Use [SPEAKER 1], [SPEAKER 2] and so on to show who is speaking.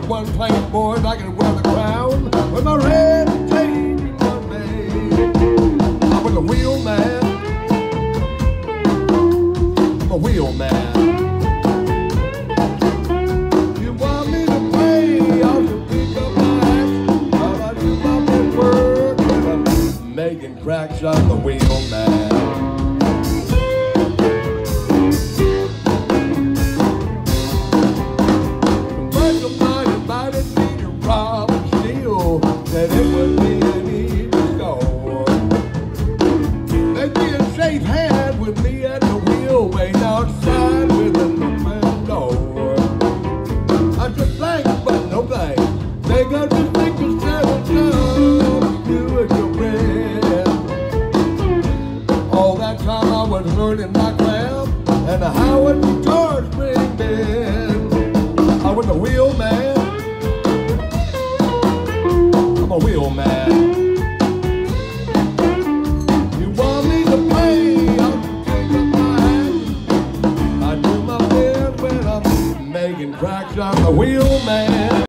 [SPEAKER 1] one plain boys, I can wear the crown with my red chain in one day. I was a wheel man. I'm a wheel man. You want me to play? I'll just pick up my axe while I do my best work. And I'm making cracks. I'm the wheel man. That it would be an easy score. They'd be in safe hand with me at the wheel, waiting outside with an open door. I just blank, but no blank. They got me thinking seven times, you and your friend. All that time I was learning my craft and how it was George Spring bend. I was a wheel man. I'm a wheel man. You want me to play? I'll take up my hand. I do my best when I'm making cracks. I'm the wheel man.